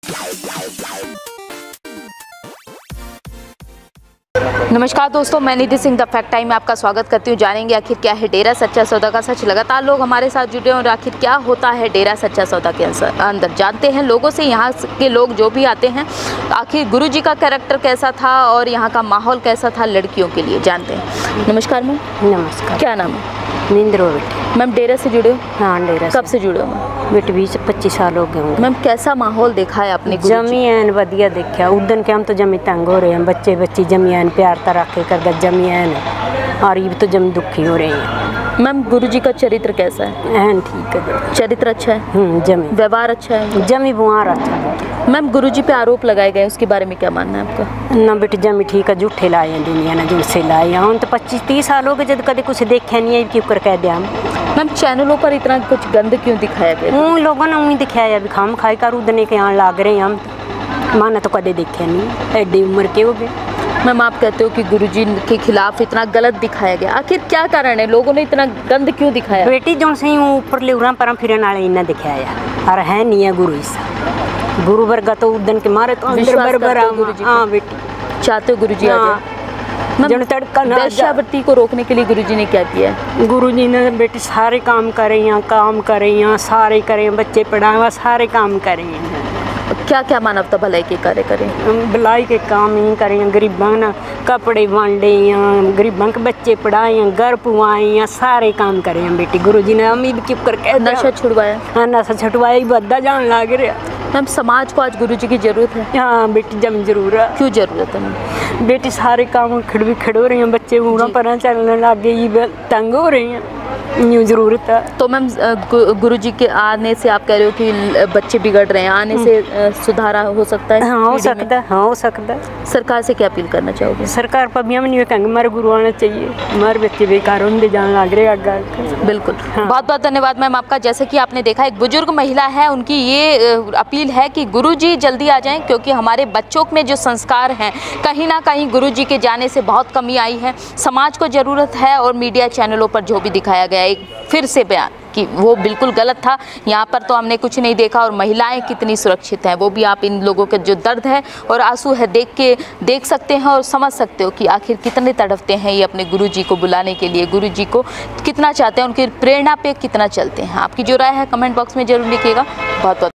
नमस्कार दोस्तों, मैं Nidhi Singh the fact time में आपका स्वागत करती हूँ। जानेंगे आखिर क्या है डेरा सच्चा सौदा का सच। लगातार लोग हमारे साथ जुड़े और आखिर क्या होता है डेरा सच्चा सौदा के अंदर जानते हैं लोगों से। यहाँ के लोग जो भी आते हैं, आखिर गुरुजी का कैरेक्टर कैसा था और यहाँ का माहौल कैसा था लड़कियों के लिए, जानते हैं। नमस्कार मैम। नमस्कार। क्या नाम है? नींद्रो बेटी। मैम डेरा से जुड़े हो? हाँ, डेरा। कब से जुड़े हो बेटी? 20-25 साल हो गए होंगे। मैम कैसा माहौल देखा है आपने? जमी एन वधिया देखा। उदन के हम तो जमी तंग हो रहे हैं, बच्चे बच्ची जमी एन प्यार तरह के कर जमी एन, और ये तो जमी दुखी हो रहे हैं। मैम गुरुजी का चरित्र कैसा है? एन ठीक है, चरित्र अच्छा है, जमी व्यवहार अच्छा है, जमी बुआर अच्छा। मैम गुरुजी पे आरोप लगाए गए, उसके बारे में क्या मानना है आपका? ना बेटी जमी ठीक है, झूठे लाए हैं दुनिया ने, जिनसे लाए हम तो 25-30 साल हो गए जब कभी कुछ देखा नहीं है, क्यों कर कह दिया। मैम चैनलों पर इतना कुछ गंद क्यों दिखाया गया? उन लोगों ने उन्हीं दिखाया, अभी खाम खाई कर उदने के यहाँ लाग रहे हैं हम, माना तो कदे देखे नहीं, एडी उम्र के हो गए। मैम आप कहते हो कि गुरुजी के खिलाफ इतना गलत दिखाया गया, आखिर क्या कारण है? लोगों ने इतना गंद क्यों दिखाया? बेटी जो से ऊपर ले उरा पर फिरन वाले इन्ना दिखाया, और है नहीं है गुरु ऐसा। गुरु वर्गा तो उदन के मारे तो अंदर बरबर। हाँ बेटी, चाहते हो गुरुजी आ जाए? जन तड़का ना वेश्यावृत्ति को रोकने के लिए गुरुजी ने क्या किया है? गुरुजी ने बेटी सारे काम करे यहाँ, काम करे यहाँ, सारे करे, बच्चे पढ़ाए, सारे काम करे हैं। क्या क्या मानवता भलाई के कार्य करें? भलाई के काम ही करें, गरीबां ना कपड़े बांटे यहाँ, गरीबां के बच्चे पढ़ाए, घर पुआए यहाँ, सारे काम करे हैं बेटी। गुरुजी ने उम्मीद क्यों करके नशा छुड़वाया। हाँ, नशा छुड़वाया, बद्दा जान लग रहा। मैम समाज को आज गुरुजी की जरूरत है? हाँ बेटी जम जरूर है। क्यों जरूरत है मैम? बेटी सारे काम खड़े हो रहे हैं, बच्चे ऊँगा पर चलने लग गए, ये तंग हो रहे हैं, न्यू जरूरत है। तो मैम गुरुजी के आने से आप कह रहे हो कि बच्चे बिगड़ रहे हैं, आने से सुधारा हो सकता है? हाँ हो सकता है, हाँ हो सकता है। सरकार से क्या अपील करना चाहोगे? सरकार पर भी हम नहीं कहेंगे हमारे गुरु आना चाहिए, हमारे बच्चे बेकार होने जाने लग रहे आगे। बिल्कुल। हाँ। बहुत बहुत धन्यवाद मैम आपका। जैसे कि आपने देखा एक बुजुर्ग महिला है, उनकी ये अपील है कि गुरुजी जल्दी आ जाएं, क्योंकि हमारे बच्चों में जो संस्कार हैं कहीं ना कहीं गुरुजी के जाने से बहुत कमी आई है। समाज को ज़रूरत है और मीडिया चैनलों पर जो भी दिखाया गया एक फिर से बयान कि वो बिल्कुल गलत था। यहाँ पर तो हमने कुछ नहीं देखा, और महिलाएं कितनी सुरक्षित हैं वो भी आप इन लोगों के जो दर्द है और आंसू है देख सकते हैं और समझ सकते हो कि आखिर कितने तड़पते हैं ये अपने गुरुजी को बुलाने के लिए, गुरुजी को कितना चाहते हैं, उनकी प्रेरणा पे कितना चलते हैं। आपकी जो राय है कमेंट बॉक्स में जरूर लिखिएगा। बहुत बहुत